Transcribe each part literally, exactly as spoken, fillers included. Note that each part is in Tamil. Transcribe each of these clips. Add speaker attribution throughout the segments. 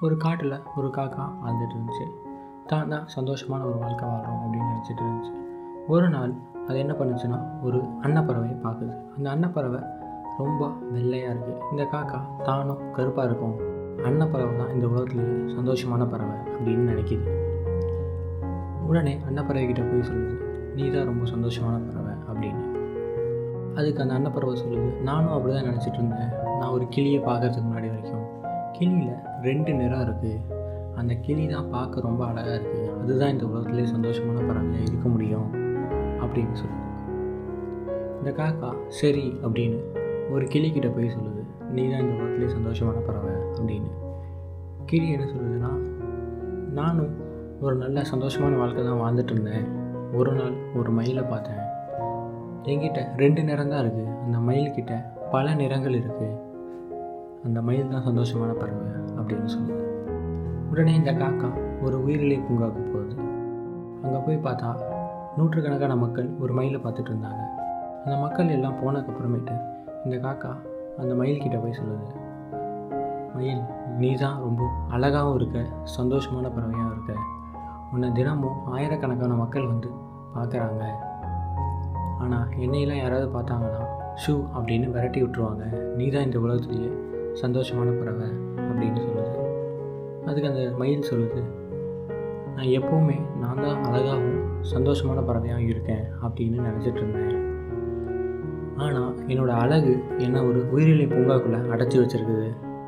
Speaker 1: ஒரு காட்டில் ஒரு காக்கா வாழ்ந்துட்டு இருந்துச்சு. தான் தான் சந்தோஷமான ஒரு வாழ்க்கை வாழ்கிறோம் அப்படின்னு நினச்சிட்டு இருந்துச்சு. ஒரு நாள் அது என்ன பண்ணுச்சுன்னா, ஒரு அன்னப்பறவையை பார்க்குது. அந்த அன்னப்பறவை ரொம்ப வெள்ளையாக இருக்குது. இந்த காக்கா தானும் கருப்பாக இருக்கும், அன்னப்பறவை தான் இந்த உலகத்துலேயே சந்தோஷமான பறவை அப்படின்னு நினைக்கிது. உடனே அன்னப்பறவை கிட்ட போய் சொல்லுது, நீ தான் ரொம்ப சந்தோஷமான பறவை அப்படின்னு. அதுக்கு அந்த அன்னப்பறவை சொல்லுது, நானும் அப்படி தான் நினச்சிட்டு இருந்தேன். நான் ஒரு கிளியை பார்க்கறதுக்கு முன்னாடி வரைக்கும் கிளியில் ரெண்டு நிறம் இருக்குது, அந்த கிளி தான் பார்க்க ரொம்ப அழகாக இருக்குது, அதுதான் இந்த உலகத்துலேயே சந்தோஷமான பறவையாக இருக்க முடியும் அப்படின்னு சொல்லுது. இந்த காக்கா சரி அப்படின்னு ஒரு கிளிக்கிட்ட போய் சொல்லுது, நீ தான் இந்த உலகத்துலேயே சந்தோஷமான பறவை அப்படின்னு. கிளி என்ன சொல்லுதுன்னா, நானும் ஒரு நல்ல சந்தோஷமான வாழ்க்கை தான் வாழ்ந்துட்டு இருந்தேன். ஒரு நாள் ஒரு மயிலை பார்த்தேன், என்கிட்ட ரெண்டு நிறம் தான் இருக்குது, அந்த மயில்கிட்ட பல நிறங்கள் இருக்குது, அந்த மயில் தான் சந்தோஷமான பறவை அப்படின்னு சொல்லுது. உடனே இந்த காக்கா ஒரு உயிரிலை பூங்காவுக்கு போகுது. அங்கே போய் பார்த்தா நூற்றுக்கணக்கான மக்கள் ஒரு மயிலை பார்த்துட்டு இருந்தாங்க. அந்த மக்கள் எல்லாம் போனதுக்கப்புறமேட்டு இந்த காக்கா அந்த மயில்கிட்ட போய் சொல்லுது, மயில், நீ தான் ரொம்ப அழகாகவும் இருக்க, சந்தோஷமான பறவையாக இருக்க, உன்னை தினமும் ஆயிரக்கணக்கான மக்கள் வந்து பார்க்குறாங்க, ஆனால் என்னையெல்லாம் யாராவது பார்த்தாங்கன்னா ஷூ அப்படின்னு விரட்டி விட்டுருவாங்க, நீ தான் இந்த உலகத்துலேயே சந்தோஷமான பறவை அப்படின்னு சொல்லுது. அதுக்கு அந்த மயில் சொல்லுது, நான் எப்போவுமே நான் தான் அழகாகவும் சந்தோஷமான பறவையாக இருக்கேன் அப்படின்னு நினச்சிட்டு இருந்தேன், ஆனால் என்னோடய அழகு என்னை ஒரு உயிரிலை பூங்காக்குள்ளே அடைச்சி வச்சுருக்குது.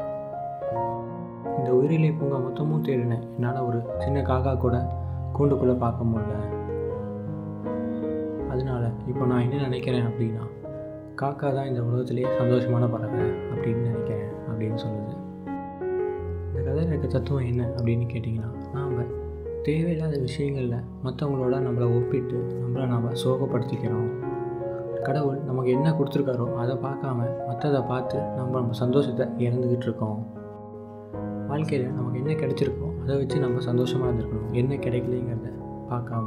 Speaker 1: இந்த உயிரிலை பூங்கா மொத்தமும் தேடினேன், என்னால் ஒரு சின்ன காக்கா கூட கூண்டுக்குள்ளே பார்க்க முடியல. அதனால் இப்போ நான் என்ன நினைக்கிறேன் அப்படின்னா, காக்கா தான் இந்த உலகத்திலே சந்தோஷமான பறவை அப்படின்னு நினைக்கிறேன் அப்படின்னு சொல்லுது. இந்த கதையில் இருக்க தத்துவம் என்ன அப்படின்னு கேட்டிங்கன்னா, நாம் தேவையில்லாத விஷயங்களில் மற்றவங்களோட நம்மளை ஒப்பிட்டு நம்மளை நாம் சோகப்படுத்திக்கிறோம். கடவுள் நமக்கு என்ன கொடுத்துருக்காரோ அதை பார்க்காம மற்றதை பார்த்து நம்ம நம்ம சந்தோஷத்தை இழந்துக்கிட்டு இருக்கோம். வாழ்க்கையில் நமக்கு என்ன கிடைச்சிருக்கோ அதை வச்சு நம்ம சந்தோஷமாக இருந்திருக்கணும், என்ன கிடைக்கலைங்கிறத பார்க்காம.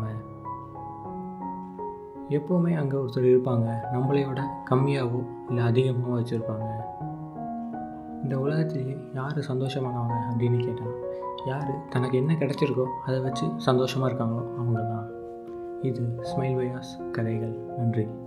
Speaker 1: எப்போவுமே அங்கே ஒருத்தர் இருப்பாங்க, நம்மளையோட கம்மியாகவோ இல்லை அதிகமாகவோ வச்சுருப்பாங்க. இந்த உலகத்திலேயே யார் சந்தோஷமானவங்க அப்படின்னு கேட்டால், யார் தனக்கு என்ன கிடைச்சிருக்கோ அதை வச்சு சந்தோஷமாக இருக்காங்களோ அவங்க தான். இது ஸ்மைல் பயாஸ் கதைகள். நன்றி.